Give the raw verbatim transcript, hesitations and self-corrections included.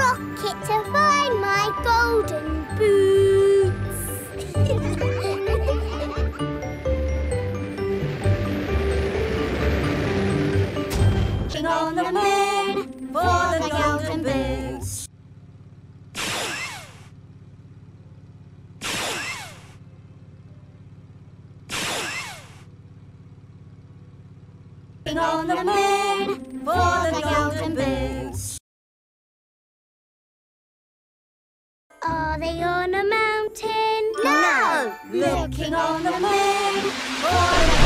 rocket to find my golden boots. King on the moon for the golden boots. King on the moon for the golden boots. Are they on a mountain? No! Looking on the moon for the